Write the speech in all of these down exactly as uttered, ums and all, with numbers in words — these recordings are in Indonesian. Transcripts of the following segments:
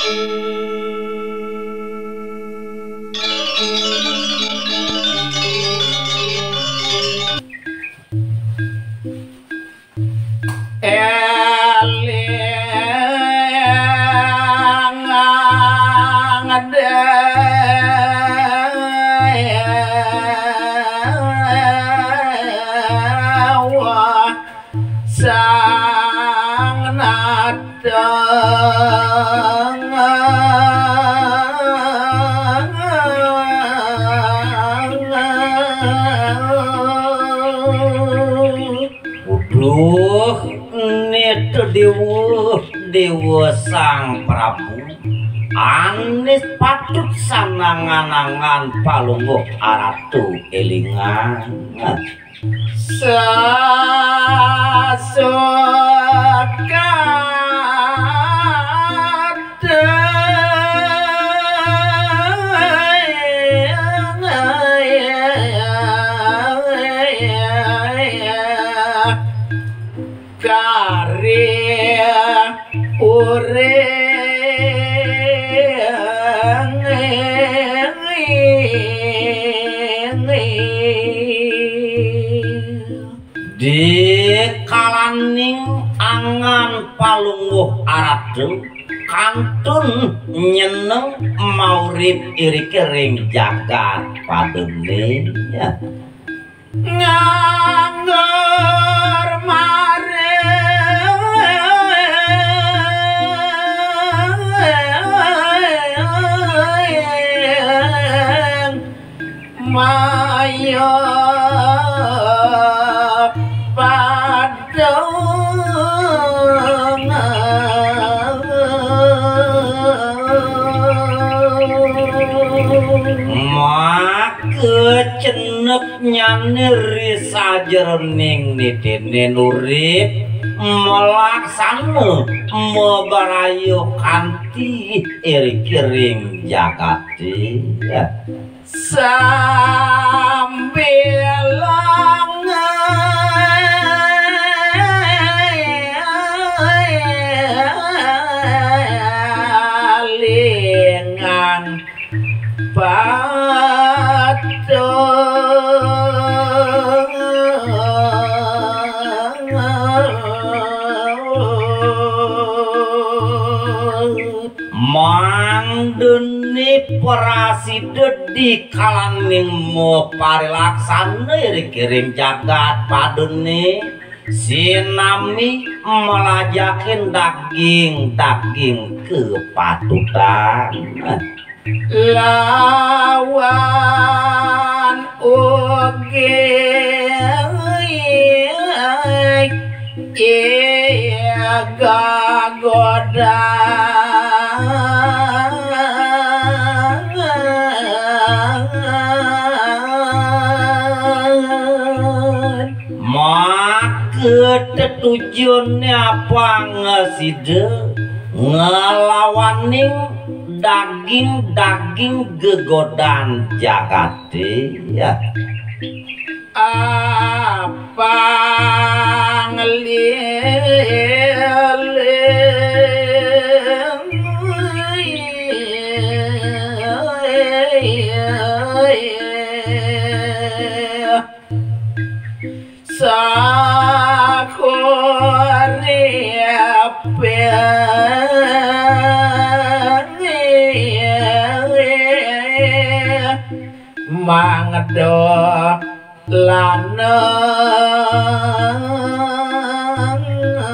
Dewa Dewa Sang Prabu anis patut sanangan-angan palungguh aratu elingan di kalaning angan palungguh aratu kantun nyeneng maurip iri kering jagat padene ya nganggur mare mayo kecenep nyaneri sajeroning nitine urip melaksana mebarayo kanthi iri kiring jagati ya sambil lingan mandeni prasida di kalaning mo parilaksana iri kiring jagat padene sinami melajakin daging-daging kepatutan lawan ugi iya gagoda maka tujuannya pangasida ngelawaning daging-daging gegodan jagate ya apa ngelilin mangdo lanang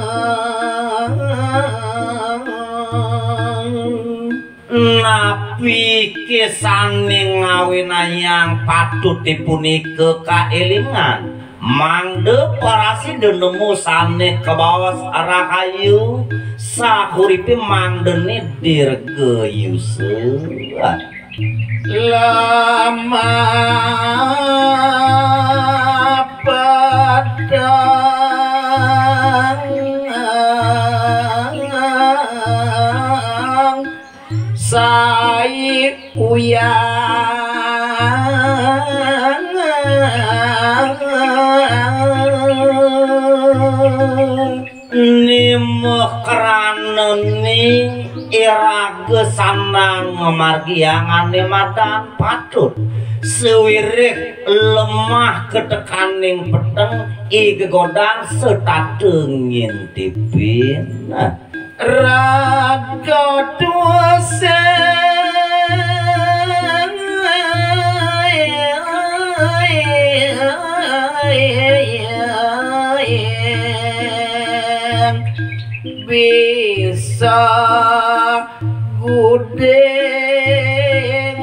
napi kisane ngawinayang patut dipunika kaelingan mangde parasida nemu sane kebawas rakayu sahuripe mandene dirgayusa lama padang sai uyang nimah kraneni ira raga sanang margiangane madan patut sewirih lemah ketekaning peteng i gegodang setateng ngintipin raga dosen bisa gudeng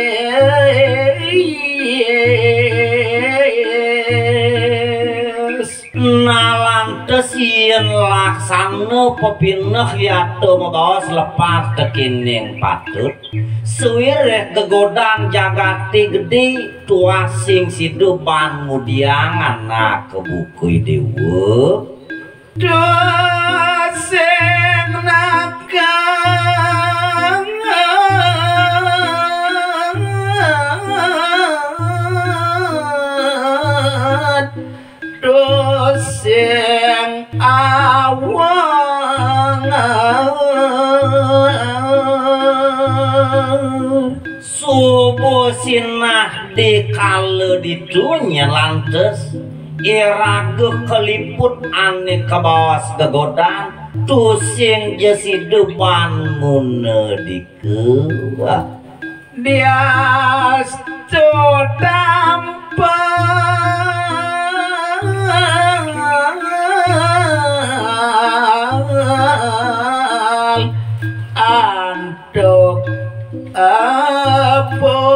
nalantes yen laksana pepineh yato mabaos lepas tekining patut suwireh gegodang jagati gede tua sing sidupan mudiang anak kebukui dewa doseng nakang doseng awang subuh sinah dikala didunya lantes iraga keliput ane kebawas gegodan tusing jesi depan muna dikewa bias tampal antuk apa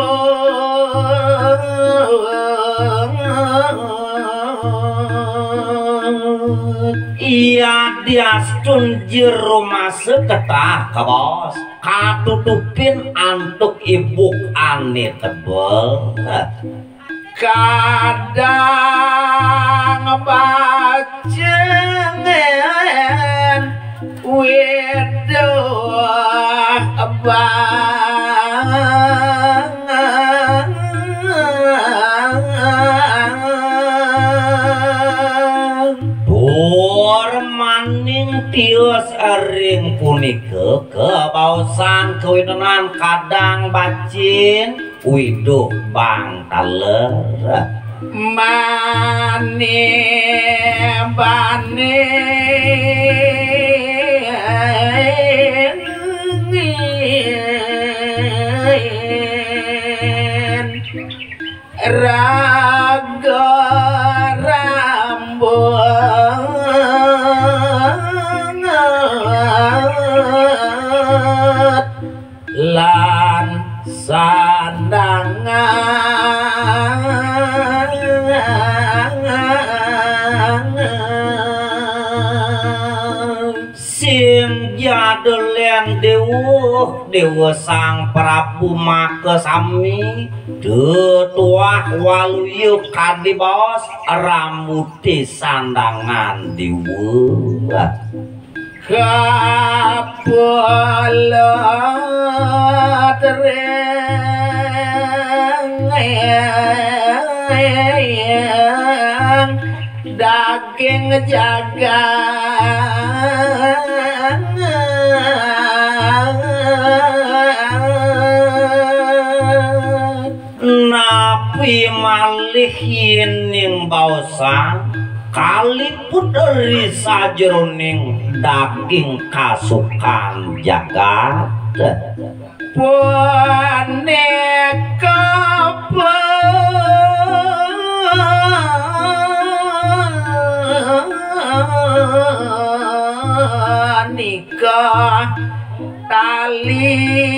iya diastun jero masa ketah kabos katutupin antuk ibuk ane tebel kadang bacengen wedoh bangan maning tios ering punika kebaosan kewitenan kadang bacin widuh bang taler mane bane raga rambut lan sandangan sing jadelen dewa dewa sang Prabu Makasami detuah waluyu kadibos rambuti sandangan dewa kapolot reng daging jaga napi malih ning baosan kaliput dari sajroning daging kasukan jagat boneka nikah tali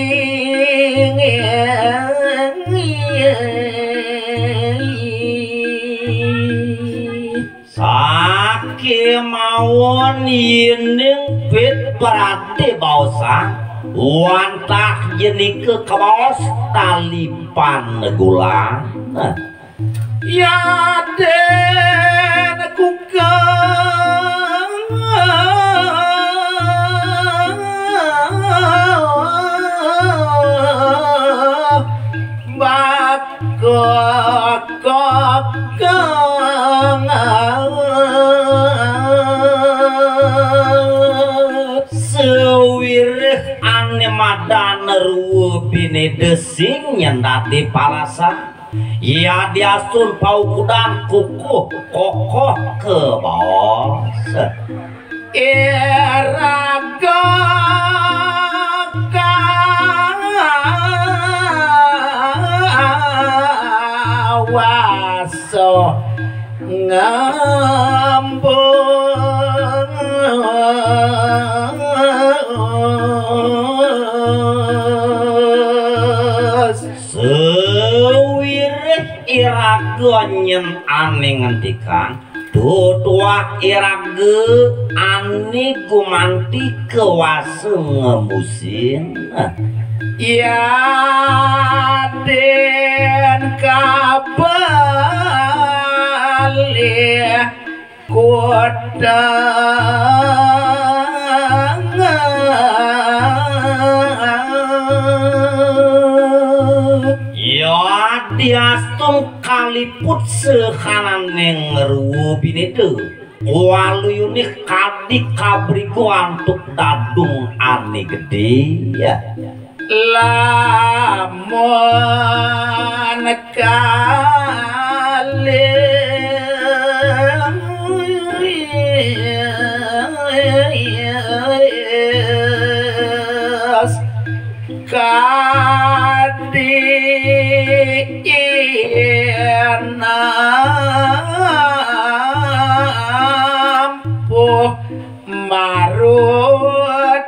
sake mawon yening pit berarti bausan wantah jenike kabaos talipan gulang ya den kukang bakok kokang sewireh ane ada neru bini desing nyendat di palasa ya diasun paukudan kukuh kokoh ke bawah iraga kawaso ngambus sewireh iraga nyen ane ngendikan dua iraga ane gumanti kewasa ngemusin ya den kabali kodang ya diastung kaliput sekanan yang ngeruh binedu walu yunik kadik kabriku antuk dadung ane gede ya lamun kali nampuh marut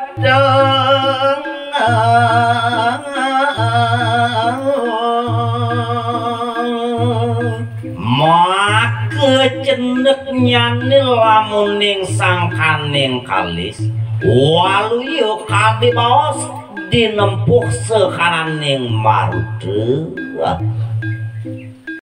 maka ceneknya lamun ning sangkaning kalis walu yuk kadi bawas dinempuh sekanan ning marut